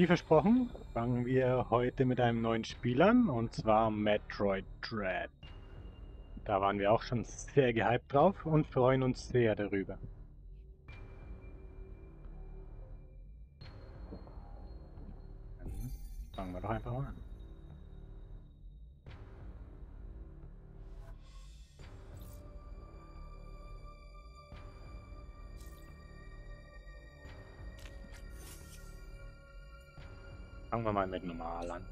Wie versprochen, fangen wir heute mit einem neuen Spiel an, und zwar Metroid Dread. Da waren wir auch schon sehr gehypt drauf und freuen uns sehr darüber. Dann fangen wir doch einfach mal an. Fangen wir mal mit normal an.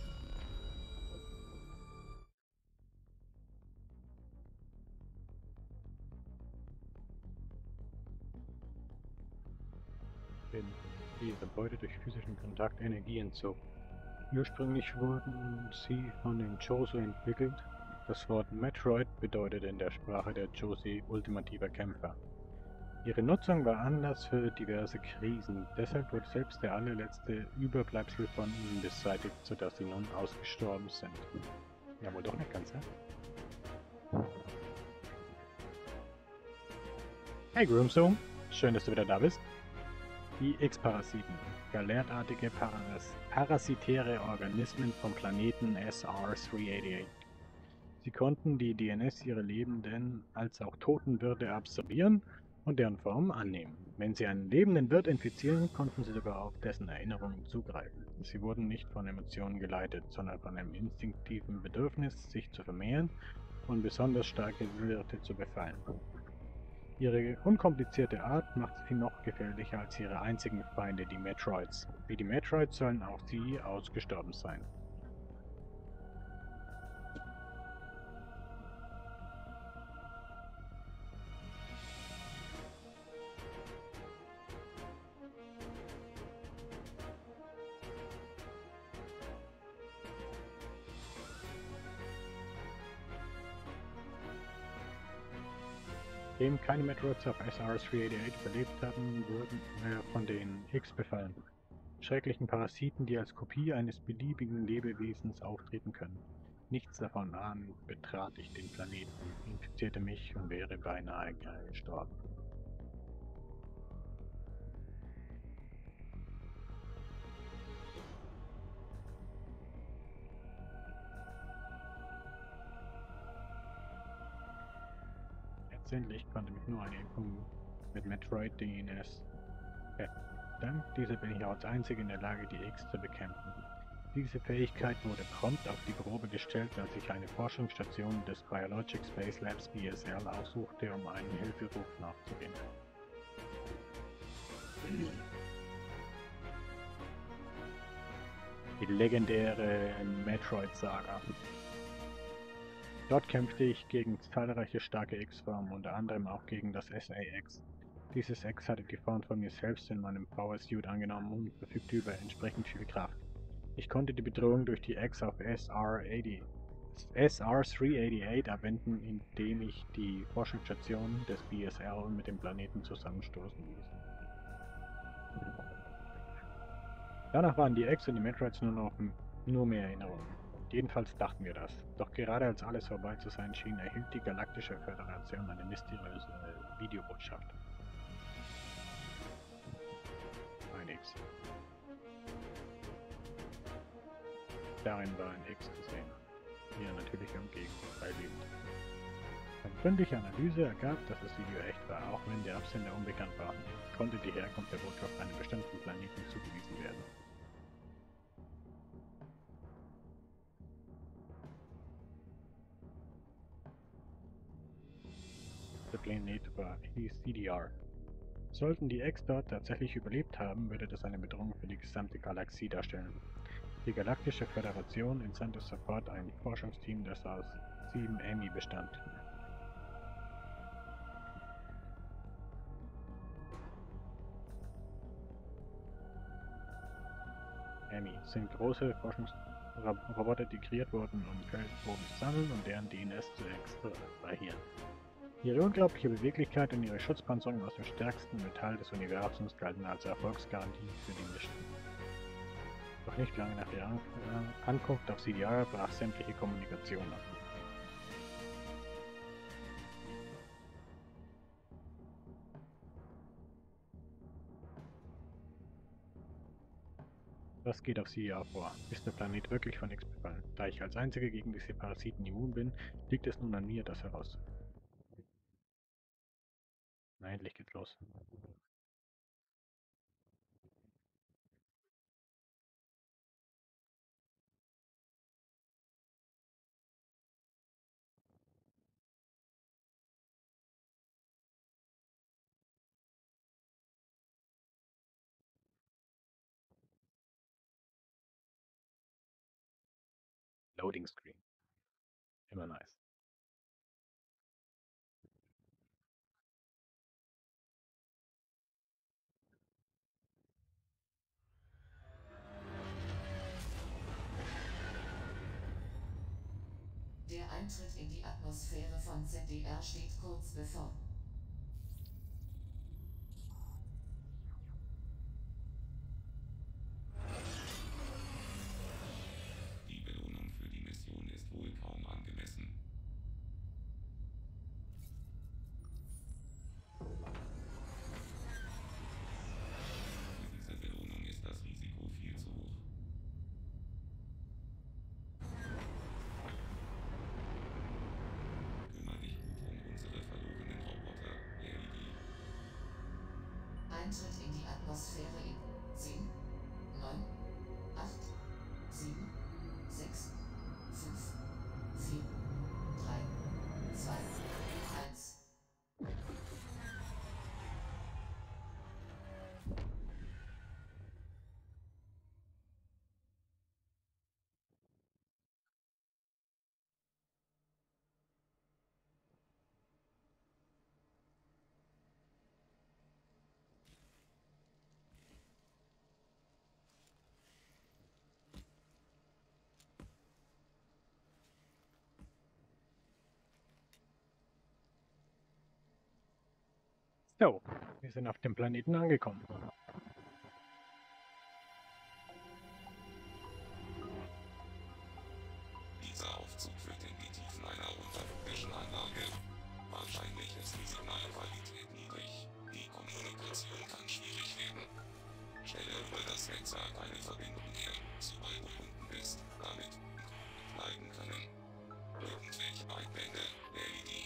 In dieser Beute durch physischen Kontakt Energie entzogen. Ursprünglich wurden sie von den Joso entwickelt. Das Wort Metroid bedeutet in der Sprache der Josie ultimativer Kämpfer. Ihre Nutzung war Anlass für diverse Krisen, deshalb wurde selbst der allerletzte Überbleibsel von ihnen beseitigt, sodass sie nun ausgestorben sind. Ja, wohl doch nicht ganz, ja? Hey Groomzoom, schön, dass du wieder da bist. Die X-Parasiten, galertartige parasitäre Organismen vom Planeten SR-388. Sie konnten die DNS ihrer Lebenden als auch toten Wirte absorbieren und deren Form annehmen. Wenn sie einen lebenden Wirt infizieren, konnten sie sogar auf dessen Erinnerungen zugreifen. Sie wurden nicht von Emotionen geleitet, sondern von einem instinktiven Bedürfnis, sich zu vermehren und besonders starke Wirte zu befallen. Ihre unkomplizierte Art macht sie noch gefährlicher als ihre einzigen Feinde, die Metroids. Wie die Metroids sollen auch sie ausgestorben sein. Nachdem keine Metroids auf SR-388 überlebt hatten, wurden wir von den X befallen. Schrecklichen Parasiten, die als Kopie eines beliebigen Lebewesens auftreten können. Nichts davon ahnend betrat ich den Planeten, infizierte mich und wäre beinahe gestorben. Letztendlich konnte mich nur eine Impfung mit Metroid DNS retten. Dank dieser bin ich auch als Einzige in der Lage, die X zu bekämpfen. Diese Fähigkeit wurde prompt auf die Probe gestellt, als ich eine Forschungsstation des Biologic Space Labs BSL aufsuchte, um einen Hilferuf nachzugehen. Die legendäre Metroid-Saga. Dort kämpfte ich gegen zahlreiche starke X-Formen, unter anderem auch gegen das SA-X. Dieses X hatte die Form von mir selbst in meinem Power-Suit angenommen und verfügte über entsprechend viel Kraft. Ich konnte die Bedrohung durch die X auf SR-388 abwenden, indem ich die Forschungsstation des BSL mit dem Planeten zusammenstoßen ließ. Danach waren die X und die Metroids nur mehr Erinnerungen. Jedenfalls dachten wir das. Doch gerade als alles vorbei zu sein schien, erhielt die Galaktische Föderation eine mysteriöse Videobotschaft. Ein X. Darin war ein X zu sehen. Mir natürlich umgeben, freilebend. Eine gründliche Analyse ergab, dass das Video echt war, auch wenn der Absender unbekannt war. Konnte die Herkunft der Botschaft einem bestimmten Planeten zugewiesen werden. Der Planet war CDR. Sollten die X dort tatsächlich überlebt haben, würde das eine Bedrohung für die gesamte Galaxie darstellen. Die Galaktische Föderation entsandte sofort ein Forschungsteam, das aus 7 EMI bestand. EMI sind große Forschungsroboter, die kreiert wurden, um Feldproben zu sammeln und deren DNS zu extrahieren. Ihre unglaubliche Beweglichkeit und ihre Schutzpanzerung aus dem stärksten Metall des Universums galten als Erfolgsgarantie für die Mission. Doch nicht lange nach ihrer Ankunft auf CDR brach sämtliche Kommunikation ab. Was geht auf Sie ja vor? Ist der Planet wirklich von X befallen? Da ich als Einzige gegen diese Parasiten immun bin, liegt es nun an mir, das herauszufinden. Na, endlich geht's los. Loading Screen. Immer nice. Der Eintritt in die Atmosphäre von ZDR steht kurz bevor. Die Belohnung für die Mission ist wohl kaum angemessen. Für diese Belohnung ist das Risiko viel zu hoch. Kümmere dich gut um unsere verlorenen Roboter, Lady. Eintritt in die Atmosphäre in 10, 9, 8, 7, 6, 5, 4, 3, 2, 1. So, wir sind auf dem Planeten angekommen. Dieser Aufzug führt in die Tiefen einer unterirdischen Anlage. Wahrscheinlich ist die Signalqualität niedrig. Die Kommunikation kann schwierig werden. Stelle über das Netzwerk eine Verbindung her, sobald du unten bist, damit bleiben können. Irgendwelche Einwände, Lady.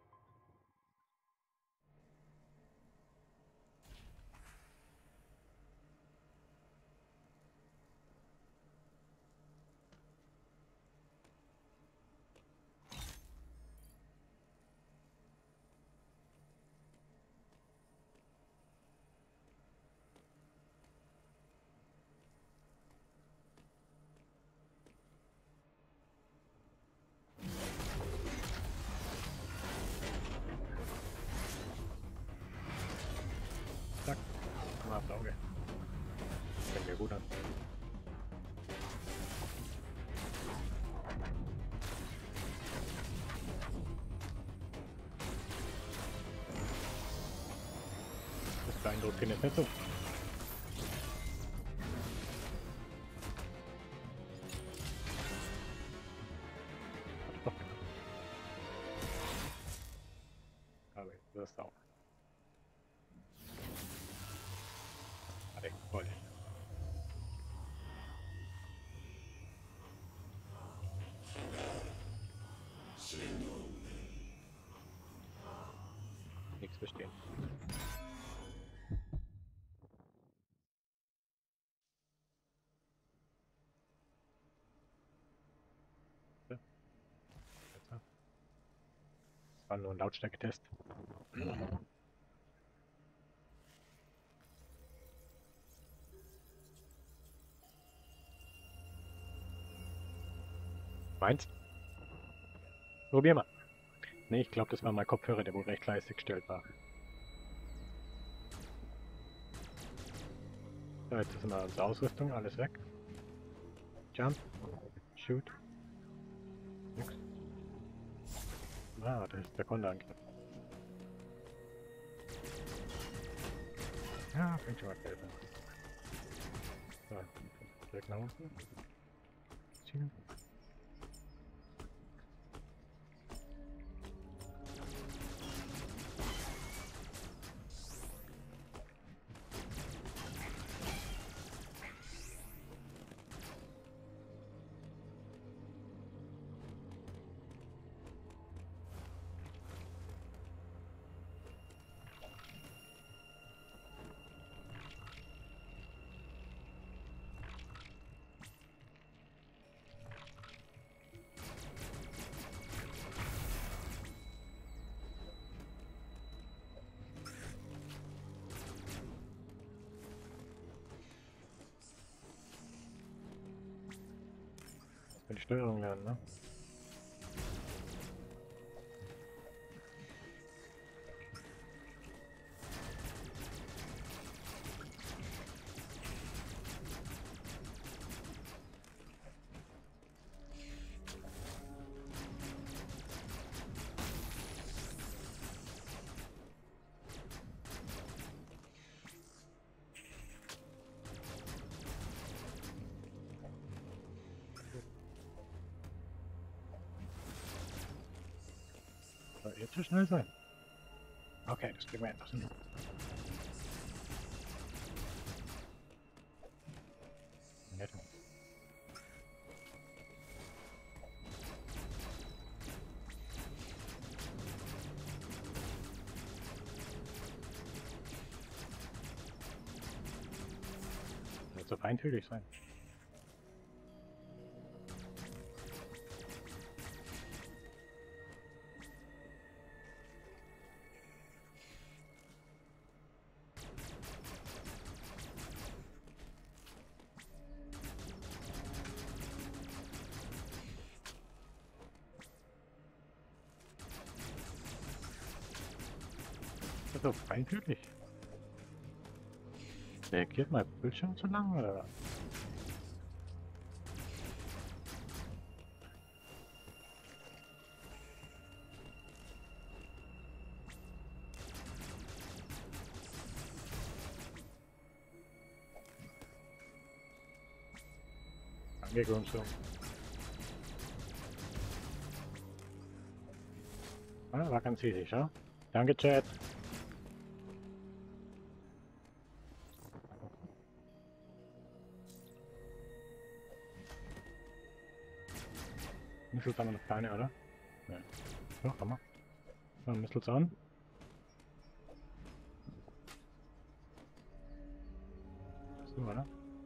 Zack, mal aufs Auge. Fängt ja gut an. Das beeindruckt ihn jetzt nicht so. Hat er doch gemacht. Aber jetzt wirst du auch. Warte, wollte ich. Nichts verstehen. So, besser. Das war nur ein Lautstärketest. Meinst? Probier mal. Ne, ich glaube, das war mein Kopfhörer, der wohl recht leise gestellt war. So, jetzt ist mal unsere Ausrüstung, alles weg. Jump. Shoot. Nix. Ah, das ist der Konterangriff. Ja, fängt schon mal besser. So, direkt nach unten. Ziehen. Für die Steuerung lernen, ne? Soll jetzt zu schnell sein? Okay, das kriegen wir etwas hin. Nett. Wird so feinfühlig sein. Ist so feinfühlig. Reagiert mein Bildschirm zu lang oder was? Angekommen so. Ah, war ganz easy, ja? Danke, Chat. Missiles haben wir noch keine, oder? Ja. Doch, haben wir. So, Missiles an. So, oder?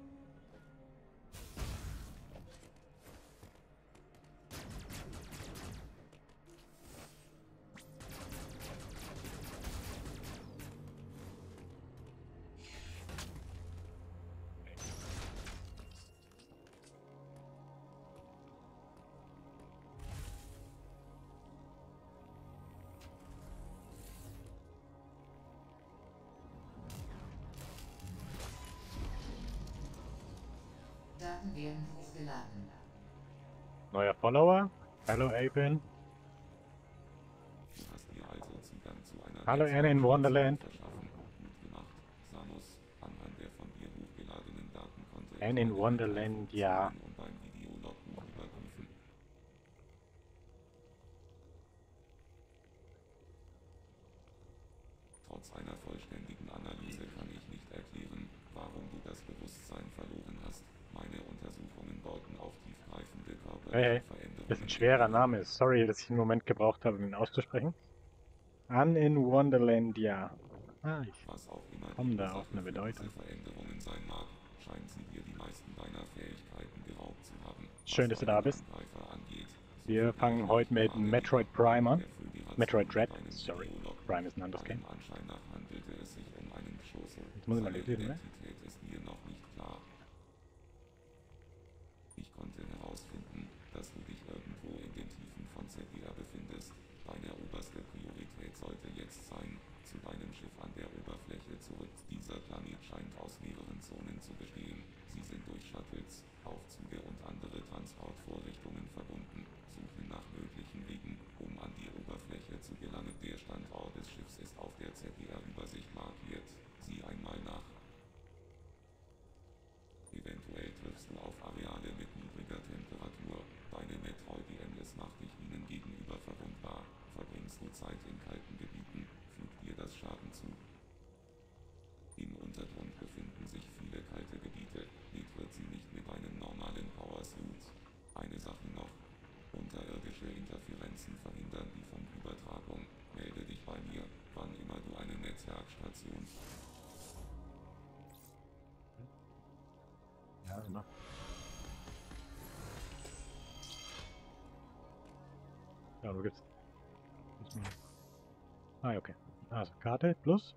Daten werden hochgeladen. Neuer Follower. Hallo, Apin. Du hast mir also Zugang zu einer Hallo, Anne in Wonderland. verschaffen. Gut gemacht, Samus. Anhand der von dir hochgeladenen Daten konnte ich Anne in deine Wonderland, ja. Funktionen und dein Videologbuch überprüfen. Trotz einer vollständigen Analyse kann ich nicht erklären, warum du das Bewusstsein verloren hast. Meine Untersuchungen bauten auf tiefgreifende Hey, körperliche Veränderungen. das ist ein schwerer Name. Sorry, dass ich einen Moment gebraucht habe, um ihn auszusprechen. Anne in Wonderland, ja. Ah, ich Was auch immer komme die da auf Ursache eine für Bedeutung. diese Veränderungen sein mag, scheint sie dir die meisten deiner Fähigkeiten geraubt zu haben. Schön, dass du da bist. Angreifer angeht, so Wir wird fangen dir heute mit gerade Metroid die Prime an. der Föderation Metroid Dread, mit deinem sorry. Videolog. Prime ist ein anderes Allem Game. Anschein nach handelte es sich um einen Geschosse. Jetzt muss ich mal Seine lesen, ne? Identität ist mir noch nicht klar. Ich konnte herausfinden, dass du dich irgendwo in den Tiefen von Sepia befindest. Deine oberste Priorität sollte jetzt sein, zu deinem Schiff an der Oberfläche zurück. Dieser Planet scheint aus mehreren Zonen zu bestehen. Sie sind durch Shuttles, Aufzüge und andere Transportvorrichtungen verbunden. Suche nach möglichen Wegen, um an die Oberfläche zu gelangen. Der Standort des Schiffs ist auf der ZDR-Übersicht markiert. Sieh einmal nach. Eventuell triffst du auf Areale mit niedriger Temperatur. Deine Metroid-DNS macht dich ihnen gegenüber verwundbar. Verbringst du Zeit in kalten Gebieten, fügt dir das Schaden zu. Im Untergrund befinden sich viele kalte Gebiete. Geht wird sie nicht mit einem normalen Power-Suit. Eine Sache noch. Unterirdische Interferenzen verhindern die Funkübertragung. Melde dich bei mir, wann immer du eine Netzwerkstation. Ja, immer. Ja, wo gibt's? Ah, okay. Also Karte plus.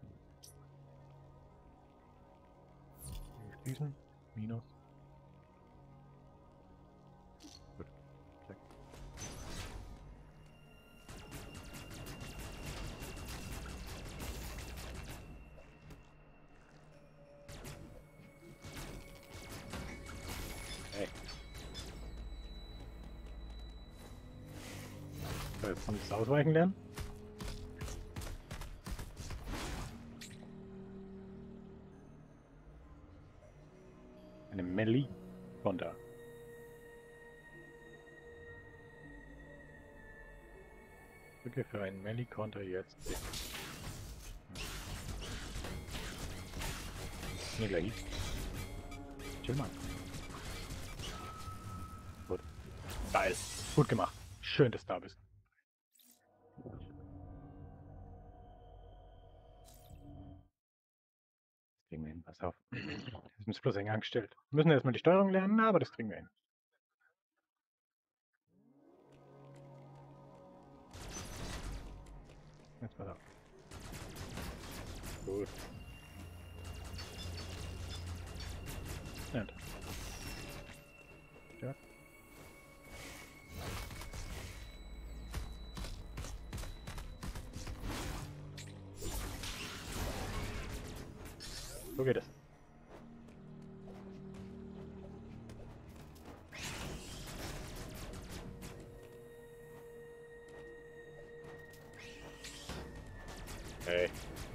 Schließen. Minus. Gut. jetzt kann ich das Ausweichen lernen. Eine Melee-Konter. Drücke für einen Melee-Konter jetzt. Nee, gleich. Chill mal. Gut. Geil. Gut gemacht. Schön, dass du da bist. Das kriegen wir hin. Pass auf. Das ist bloß eng angestellt. Wir müssen erstmal die Steuerung lernen, aber das kriegen wir hin. Jetzt pass auf. Gut. Nett. Ja. So geht es. Hey.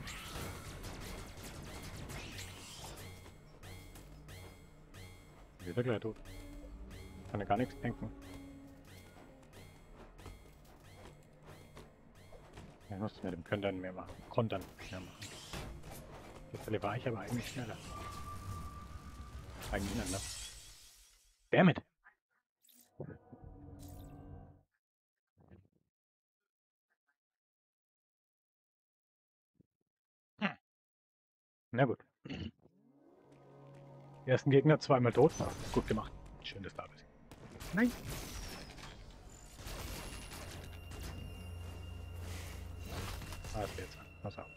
Wieder gleich tot. Kann ja gar nichts denken. Ich muss mit dem Kontern mehr machen. Kontern mehr machen. Jetzt war ich aber eigentlich schneller. Eigentlich anders. Damit! Na gut. Die ersten Gegner zweimal tot. Gut gemacht. Schön, dass du da bist. Nein! Ah, jetzt an. Pass auf.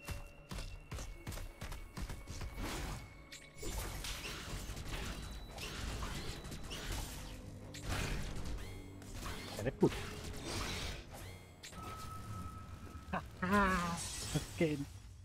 Ja, nicht gut. Das geht.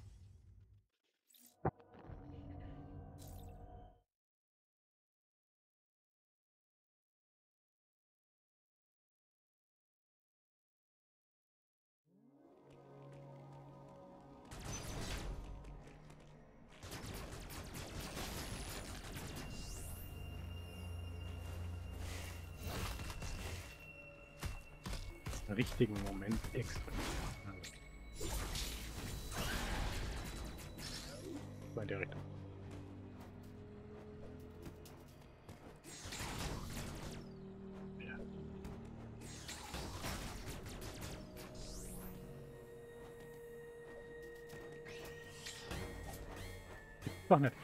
Richtigen Moment extra. Also. Bei der Richtung. Ja. Doch nicht.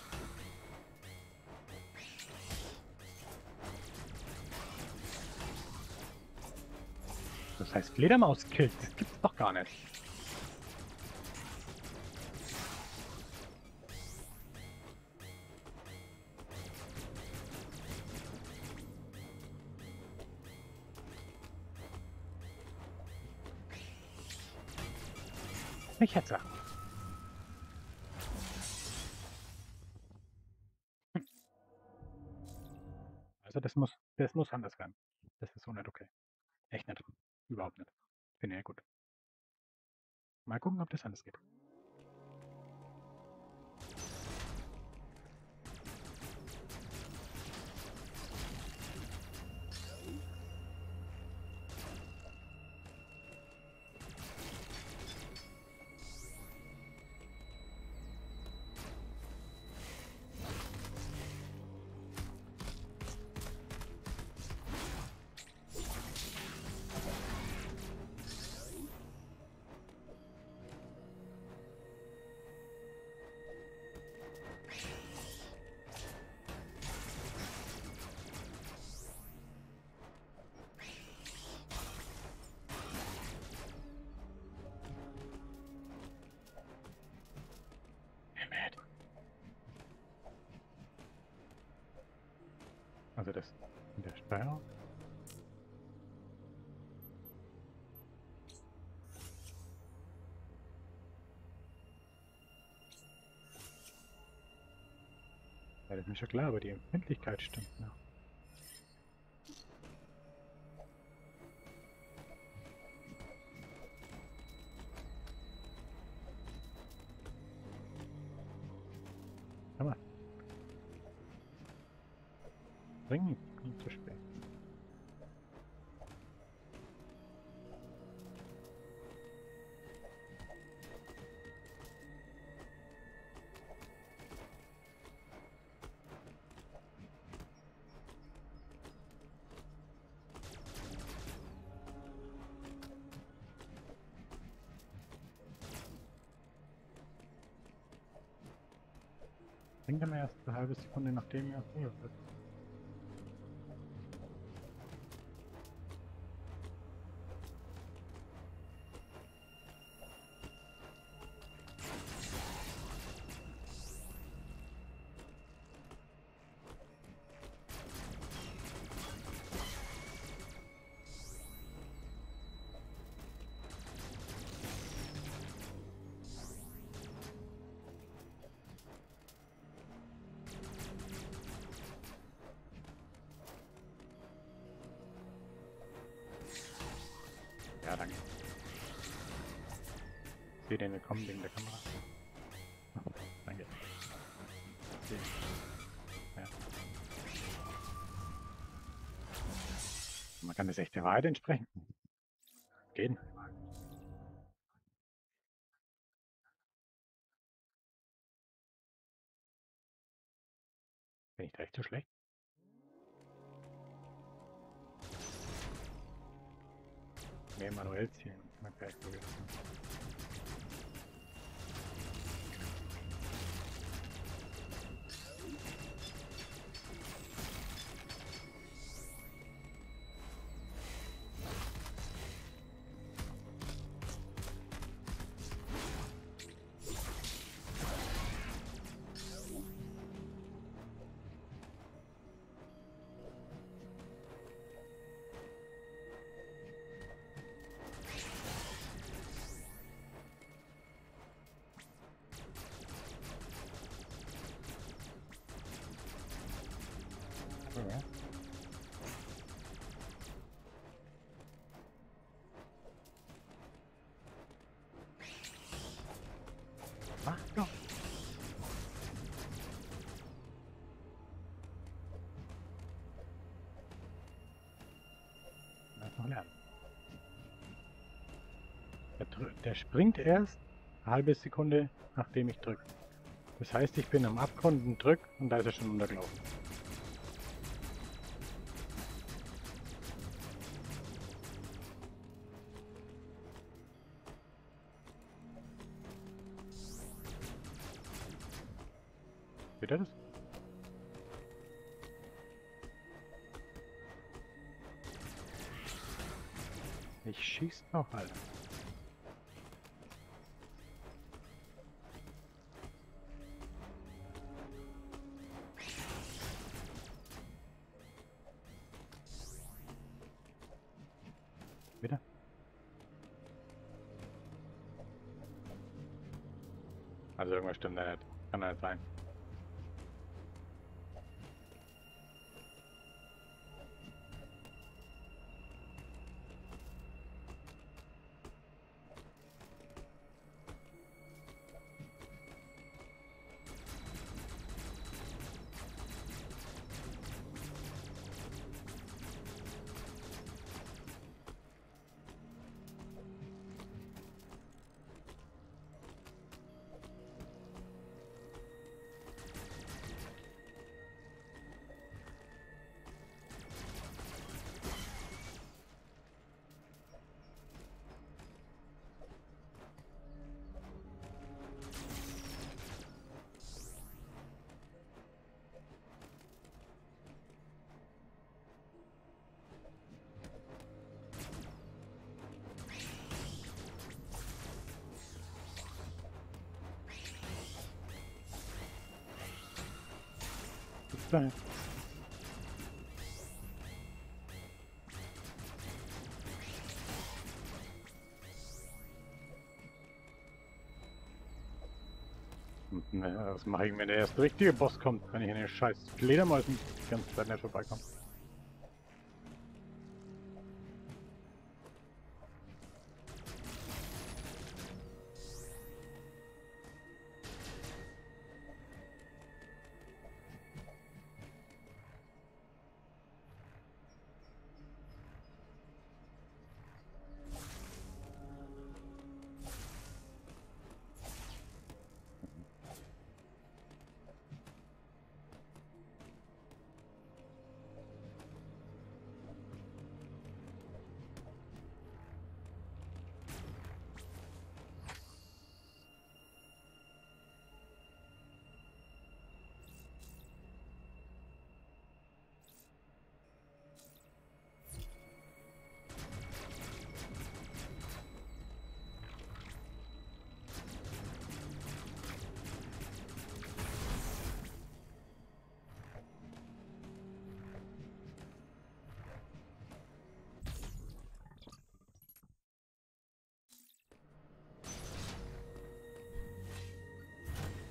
Das heißt Fledermaus-Kills, das gibt's doch gar nicht. Ich hätte. Also das muss anders werden. Das ist so nicht okay. Echt nicht. Überhaupt nicht. Finde ich ja gut. Mal gucken, ob das anders geht. Also das in der Steuerung. Ja, das ist mir schon klar, aber die Empfindlichkeit stimmt noch. Ja. Springen, kommt zu spät. Bringt er mir erst eine halbe Sekunde, nachdem er früher wird. Ja, danke. Ich sehe den willkommen wegen der Kamera. Oh, danke. Okay. Ja. Man kann das echte Wahrheit entsprechen. Gehen. Bin ich da echt so schlecht? Mehr manuell zielen. Okay, probier das mal. Ja. Mach doch. Lass noch lernen. Der springt erst eine halbe Sekunde, nachdem ich drücke. Das heißt, ich bin am Abgrund und drück und da ist er schon untergelaufen. Seht ihr das? Ich schieß noch, Alter. Wieder? Also irgendwas stimmt da nicht. Kann da nicht sein. Bis dahin. Was mache ich, wenn der erste richtige Boss kommt, wenn ich in den scheiß Ledermäusen die ganze Zeit nicht vorbeikomme?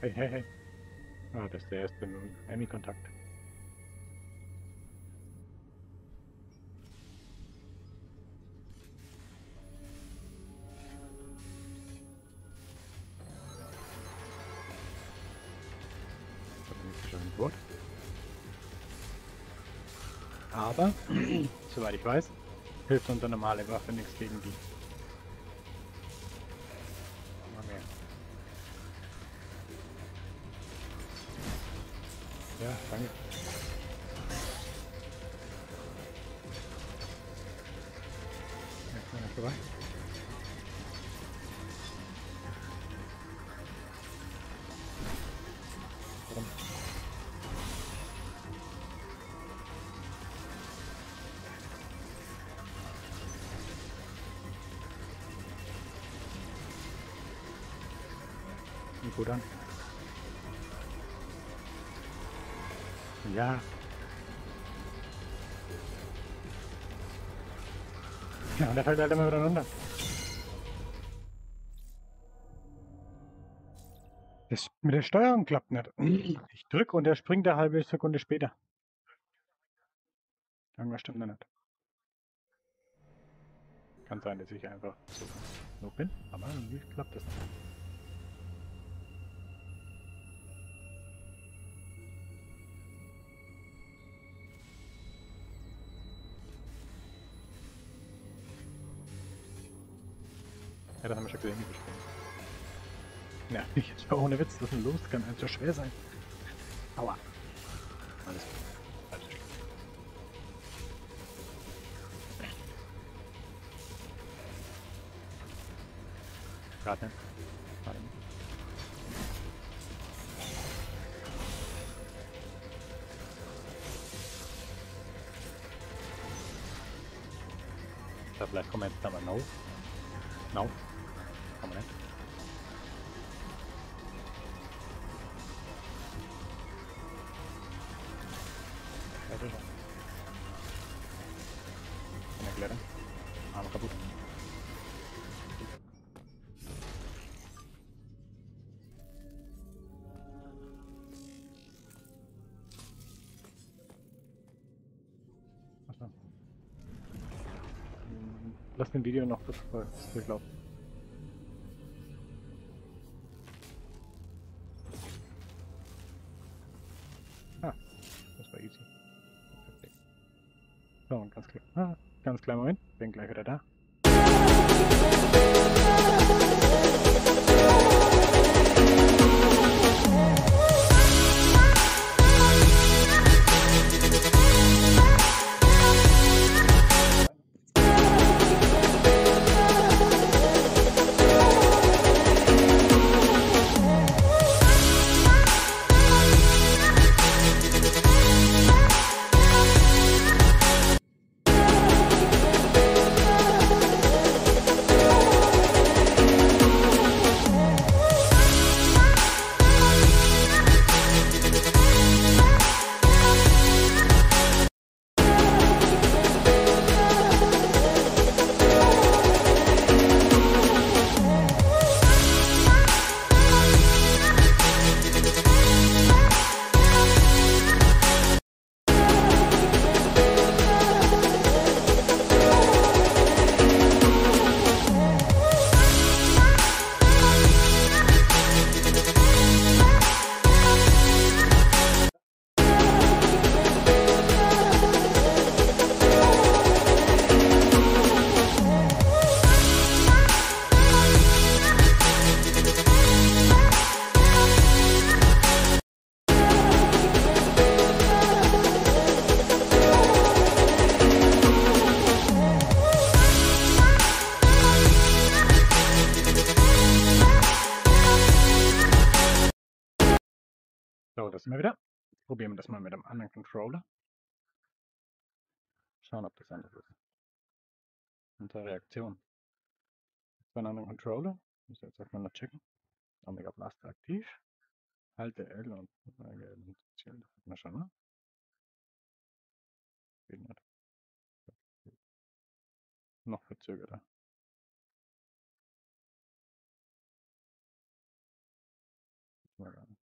Hey, hey, hey. Ah, das ist der erste Enemy-Kontakt. Gut. Aber, soweit ich weiß, hilft unsere normale Waffe nichts gegen die. Mal mehr. Ja, danke. Jetzt mal vorbei. Warum? Sieht gut an. Ja. Ja, und der fällt halt immer wieder runter. Das mit der Steuerung klappt nicht. Ich drücke und er springt eine halbe Sekunde später. Irgendwas stimmt da nicht. Kann sein, dass ich einfach so bin, aber irgendwie klappt das nicht. Ja, das haben wir schon gesehen, wie wir springen. Ja, ich ohne Witz, was ist denn los? Kann halt so schwer sein. Aua. Alles gut. Alles schlimm. Gerade nicht. Gerade nicht. Da vielleicht kommen wir jetzt aber no. No. Kann man nicht. Ja, sicher. Kann ich klettern. Arme kaputt. Achso. Lass den Video noch kurz durchlaufen. Ah, das war easy. Perfekt. So, und ganz kleinen Moment. Bin gleich wieder da. So, das sind wir wieder. Probieren wir das mal mit einem anderen Controller. Schauen, ob das anders ist. Unsere Reaktion. Für einen anderen Controller. Muss jetzt erstmal noch checken. Omega Blaster aktiv. Halte L und zielen. Das hat man schon, ne? Geht nicht. Noch verzögerter. Mal gar nicht.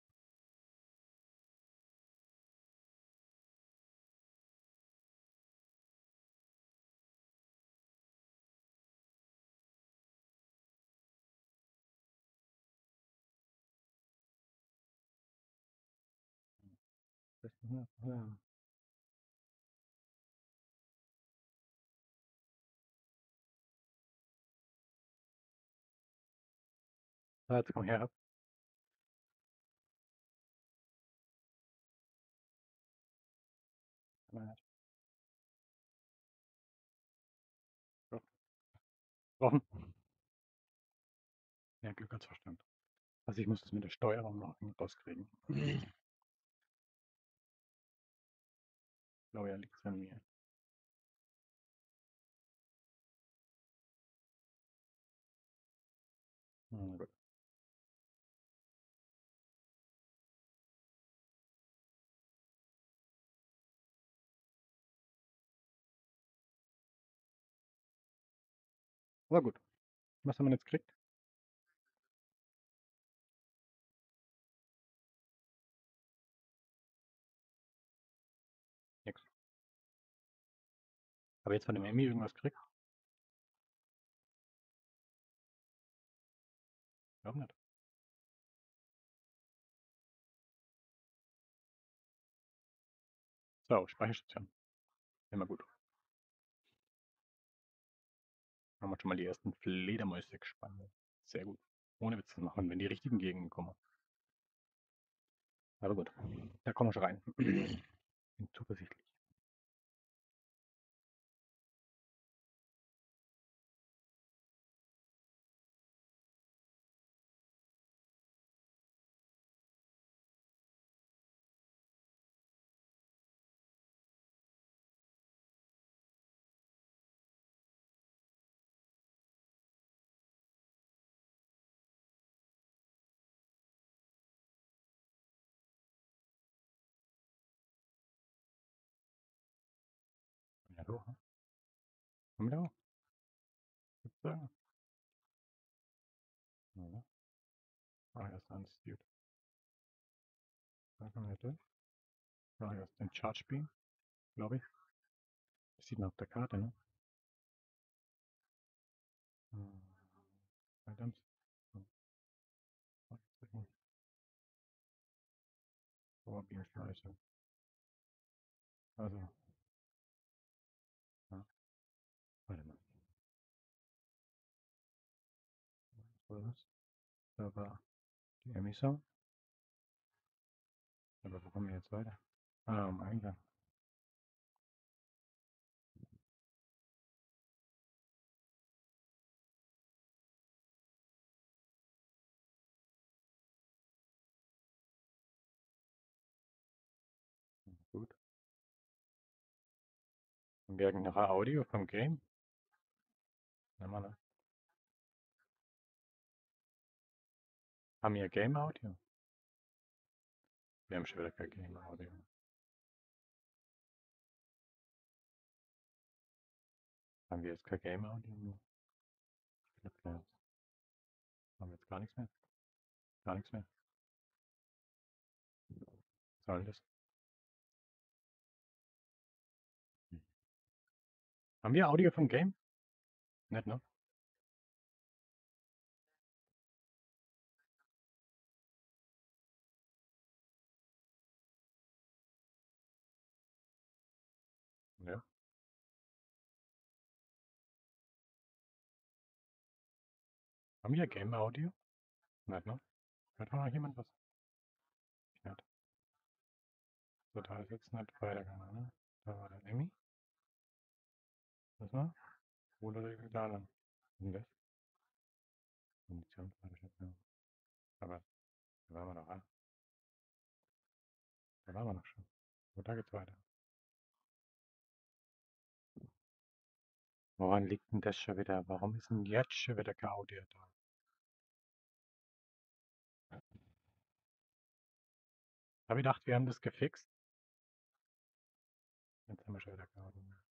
Ja. So, jetzt komm her. Offen. Ja, Glück hat's Verstand. Also ich muss das mit der Steuerung noch rauskriegen. Ich glaube, ja, liegt es an mir. Na gut. Aber gut. Was haben wir jetzt gekriegt? Nix. Aber jetzt von dem Emmy irgendwas gekriegt? Glaub nicht. So, Speicherstation. Immer gut. Haben wir schon mal die ersten Fledermäuse gespannt. Sehr gut. Ohne Witz zu machen, wenn die richtigen Gegenden kommen. Aber gut. Da kommen wir schon rein. Bin zuversichtlich. Ja, so. Haben wir da? Gibt's da? Ja. Ah, erst Unstewed. Da kommen wir durch. Ah, erst den Charge Beam, glaube ich. Das sieht man auf der Karte, ne? Items. Beamschleiche. Also, ja. Warte mal. Was war das? Da war die Emissar. Aber wo kommen wir jetzt weiter? Ah, am Eingang. Gut. Haben wir noch ein Audio vom Game? Nehmen wir, ne? Haben wir Game Audio? Wir haben schon wieder kein Game Audio. Haben wir jetzt kein Game Audio? Haben wir jetzt gar nichts mehr? Gar nichts mehr? Was soll das? Haben wir Audio vom Game? Nicht, ne? Ja. Haben wir Game Audio? Nicht, ne? Hört noch jemand was? Nicht. So, da ist jetzt nicht weitergegangen, ne? Da war der Emmy. Was war? Ruderregel da lang. Und das? Munitionsladestation. Aber da waren wir doch an. Da waren wir noch schon. So, da geht's weiter. Woran liegt denn das schon wieder? Warum ist denn jetzt schon wieder kein Audio da? Hab ich gedacht, wir haben das gefixt. Jetzt haben wir schon wieder kein Audio mehr.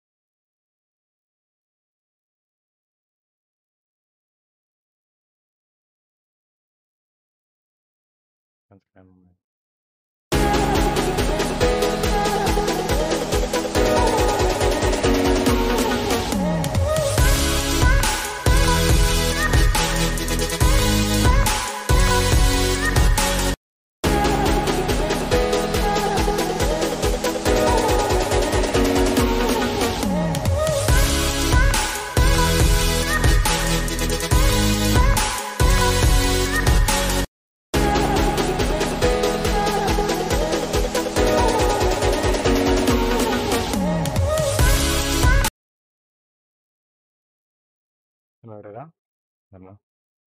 Ganz kleinen Moment. Sind wir wieder da? Warte mal.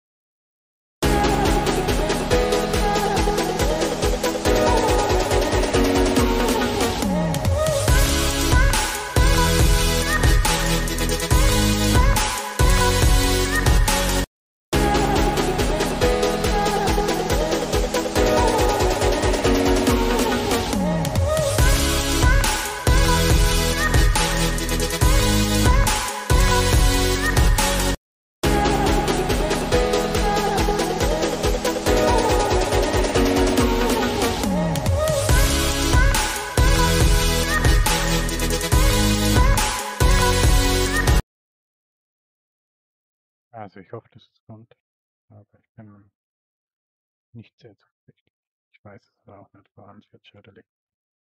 Also ich hoffe, dass es kommt, aber ich bin mir nicht sehr zuversichtlich. Ich weiß es aber auch nicht, woran es jetzt schon liegt.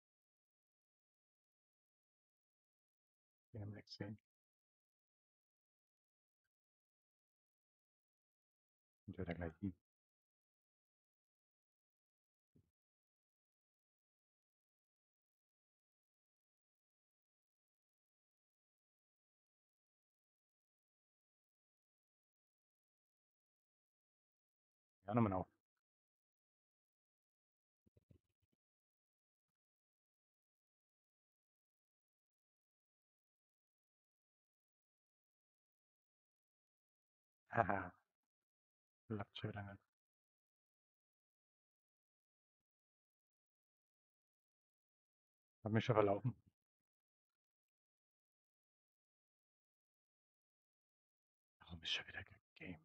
Wir haben nichts sehen. Und wieder gleich hin. Ja, nochmal auf. Haha, klappt schon wieder nicht. Hab mich schon verlaufen. Warum ist schon wieder kein Game?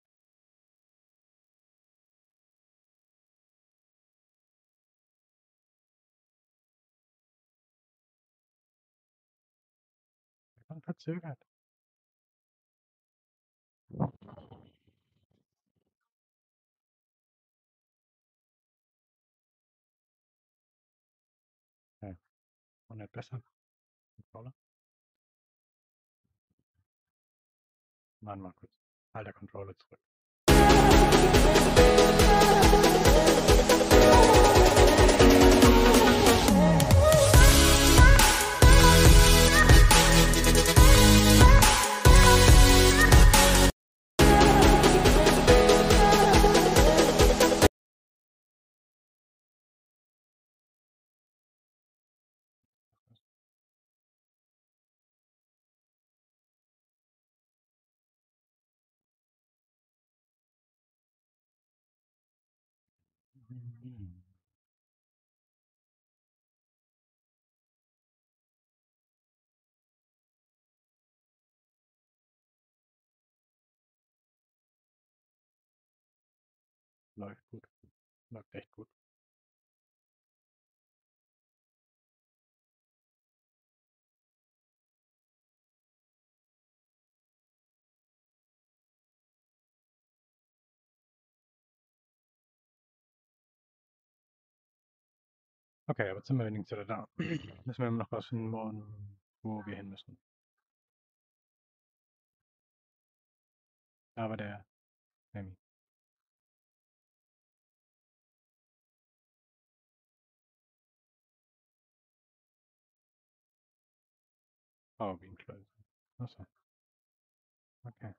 Wir waren verzögert. Ja, und nicht besser. Controller. Nein, mal kurz. Halt der Controller zurück. Läuft gut. Läuft echt gut. Okay, aber sind wir wenigstens wieder da. Müssen wir noch was finden, wo wir hin müssen. Da war der Sammy. Oh, wie ein Schlüssel. Achso, okay.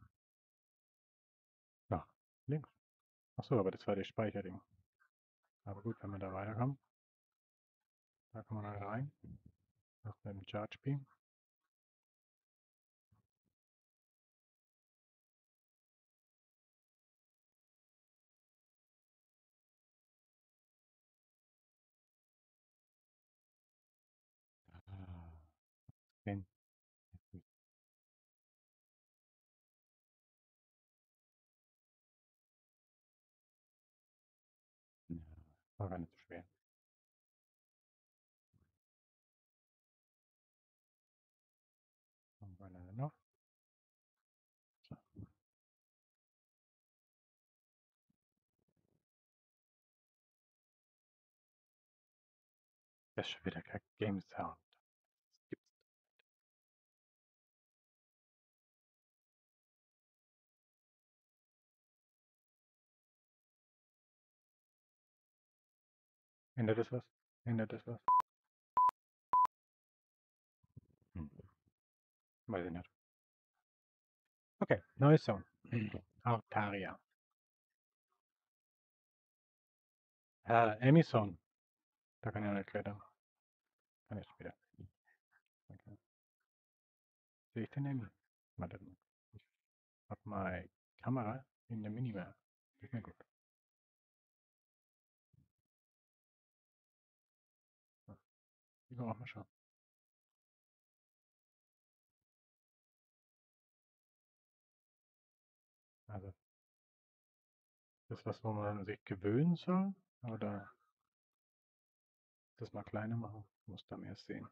Ja, links. Achso, aber das war das Speicherding. Aber gut, wenn wir da weiterkommen. Da kann man dann rein. Das mit dem Charge Beam. Den. Ja, war gar nicht so schwer. Und wollen wir noch? So. Das ist schon wieder kein Game Sound. Das gibt's. Ändert das was? Ändert das was? Hm. Weiß ich nicht. Okay, neue Zone. Artaria. Amazon. Da kann ich auch nicht klettern. Kann ich später. Okay. Sehe ich den Emmy? Warte mal. Ich hab meine Kamera in der Minimap. Ist mir gut. So, lieber auch mal schauen. Also, das was, wo man sich gewöhnen soll? Oder das mal kleiner machen? Muss da mehr sehen.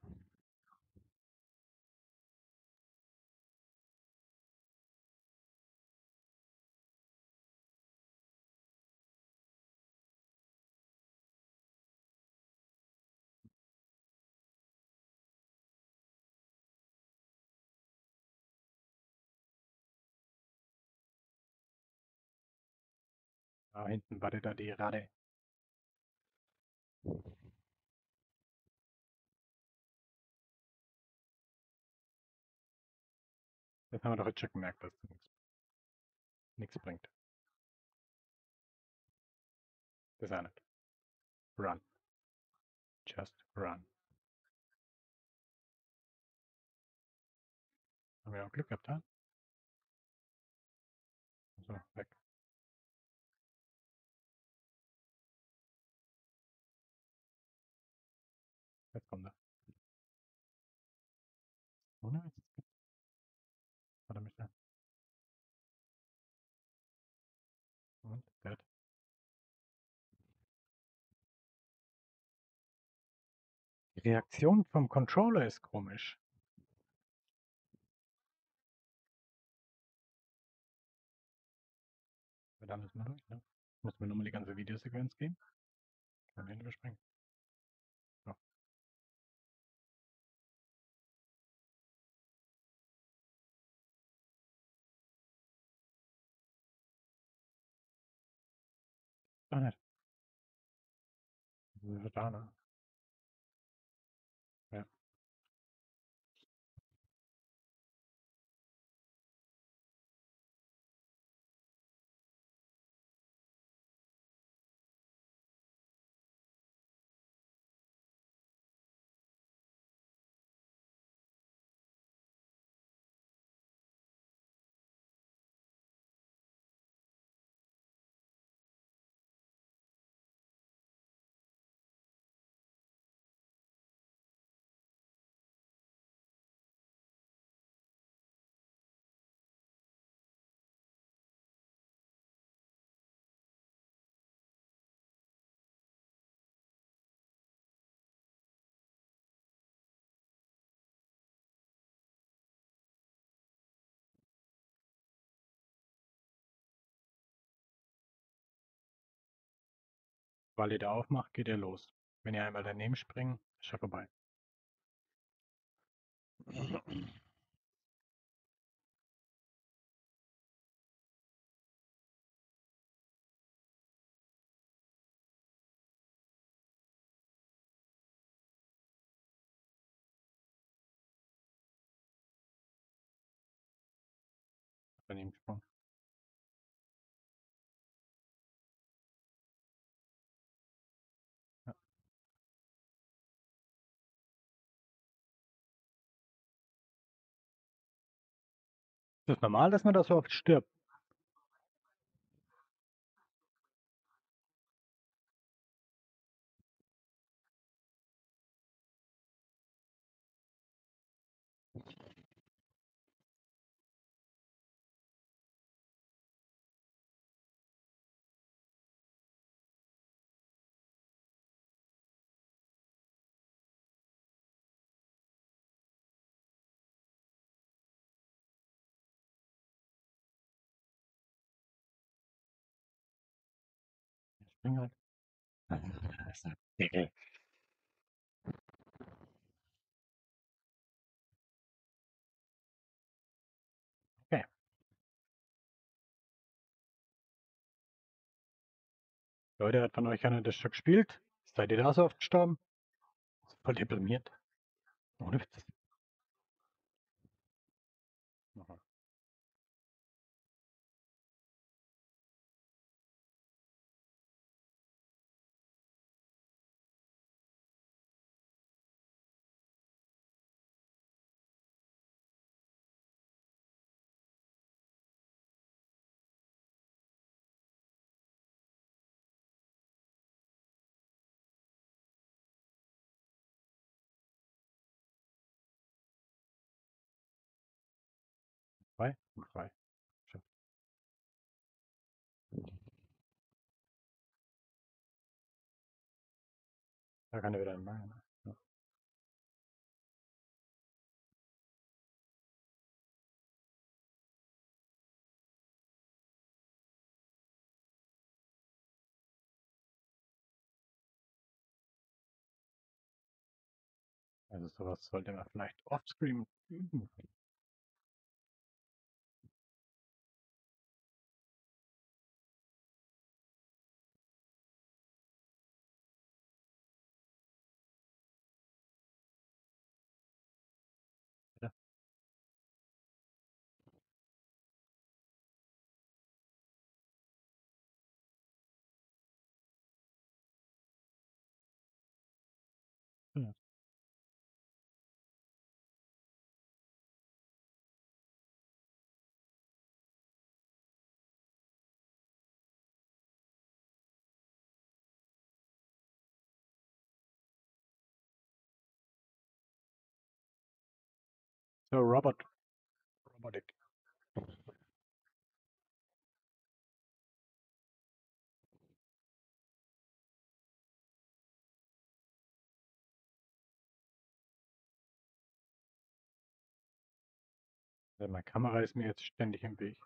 Da hinten wartet da die Ratte. Das haben wir doch jetzt schon gemerkt, dass das nichts bringt. Das auch nicht. Run. Just run. Haben wir auch Glück gehabt, ha? So, weg. Jetzt kommt er. Ohne Witz. Hat er mich da? Und? Dead. Die Reaktion vom Controller ist komisch. Aber dann müssen wir durch, ne? Müssen wir nochmal die ganze Videosequenz gehen? Können wir ihn überspringen? So. Ach nicht. Das ist da, ne? Ja. Weil ihr da aufmacht, geht ihr los. Wenn ihr einmal daneben springt, ist schon vorbei. Daneben gesprungen. Ja. Ist das normal, dass man da so oft stirbt? Ich spring halt. Das ist ein Dickel. Okay. Leute, hat von euch einer das schon gespielt? Seid ihr da so oft gestorben? Voll deprimiert. Ohne Witz. Nochmal. Frei und frei. Schön. Da kann er wieder machen. Ne? Ja. Also sowas sollte man vielleicht offscreen üben. Ja. Ja. So, Robotik. Meine Kamera ist mir jetzt ständig im Weg.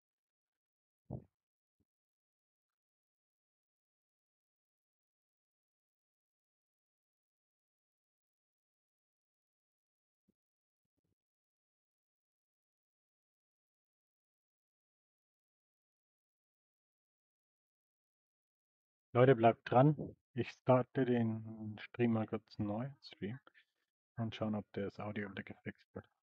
Leute, bleibt dran. Ich starte den Stream mal kurz neu. Stream. Und schauen, ob das Audio wieder gefixt wird.